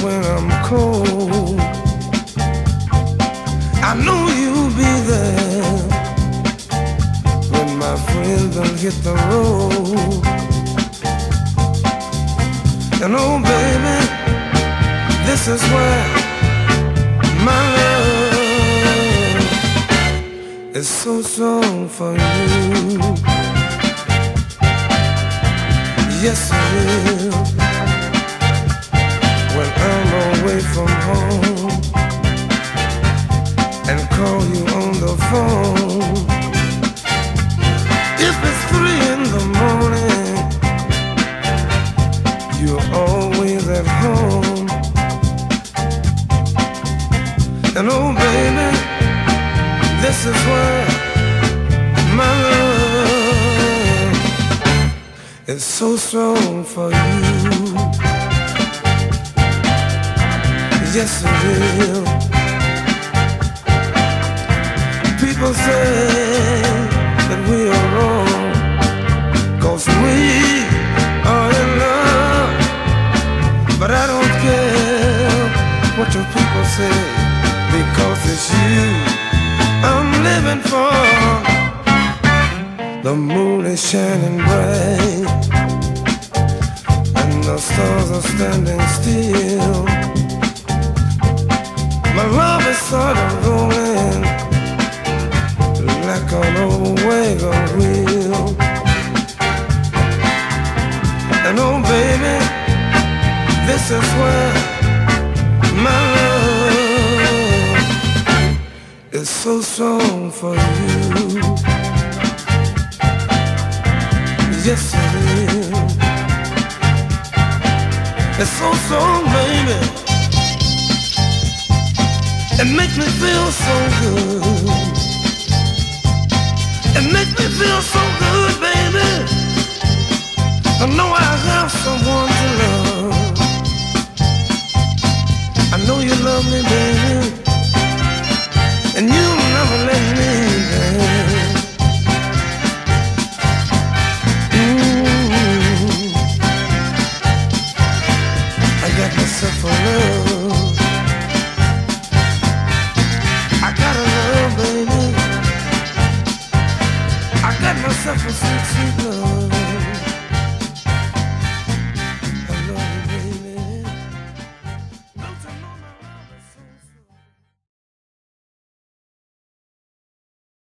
when I'm cold. I know you'll be there when my friends done hit the road. And oh baby, this is where my love is so strong for you. Yes it is. When I'm away from home and call you on the phone, if it's 3 in the morning, you're always at home. And oh baby, this is where my love is so strong for you. Yes it is. People say that we are wrong 'cause we are in love. But I don't care what your people say, because it's you I'm living for. The moon is shining bright and the stars are standing still. My love is sort of rolling like an old wagon wheel. And oh baby, this is where my love is so strong for you. Yes it is. It's so strong, baby. It makes me feel so good. It makes me feel so good, baby. I know I have someone to love.